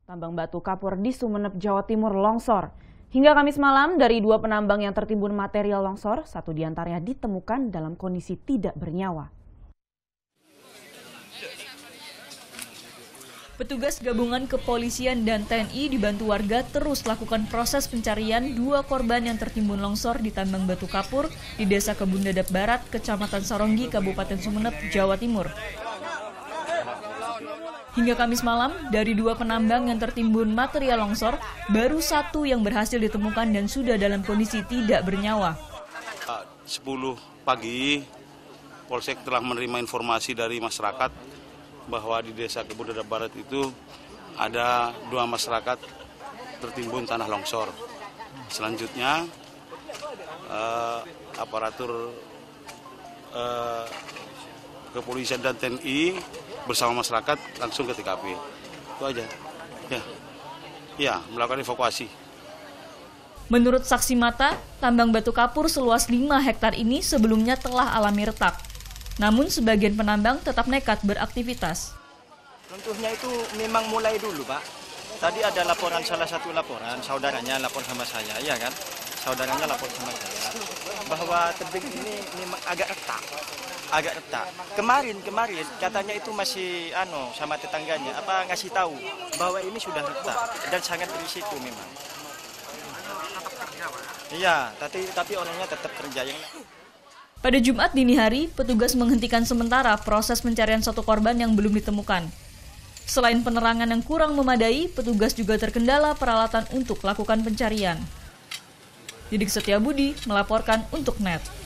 Tambang batu kapur di Sumeneb, Jawa Timur longsor. Hingga Kamis malam, dari 2 penambang yang tertimbun material longsor, 1 diantaranya ditemukan dalam kondisi tidak bernyawa. Petugas gabungan kepolisian dan TNI dibantu warga terus lakukan proses pencarian 2 korban yang tertimbun longsor di tambang batu kapur di Desa Kebun Dadap Barat, Kecamatan Saronggi, Kabupaten Sumeneb, Jawa Timur. Hingga Kamis malam, dari 2 penambang yang tertimbun material longsor, baru 1 yang berhasil ditemukan dan sudah dalam kondisi tidak bernyawa. 10 pagi, Polsek telah menerima informasi dari masyarakat bahwa di Desa Kebun Dadap Barat itu ada 2 masyarakat tertimbun tanah longsor. Selanjutnya, aparatur kepolisian dan TNI bersama masyarakat langsung ke TKP. Itu aja. Ya, melakukan evakuasi. Menurut saksi mata, tambang batu kapur seluas 5 hektar ini sebelumnya telah alami retak. Namun sebagian penambang tetap nekat beraktivitas. Contohnya itu memang mulai dulu, Pak. Tadi ada laporan, salah satu laporan, saudaranya lapor sama saya, ya kan? Saudaranya lapor sama saya bahwa tebing ini memang agak retak. Kemarin katanya itu masih sama tetangganya ngasih tahu bahwa ini sudah retak dan sangat berisiko memang. Iya, tapi orangnya tetap kerja. Pada Jumat dini hari, petugas menghentikan sementara proses pencarian 1 korban yang belum ditemukan. Selain penerangan yang kurang memadai, petugas juga terkendala peralatan untuk lakukan pencarian. Didik Setiabudi melaporkan untuk NET.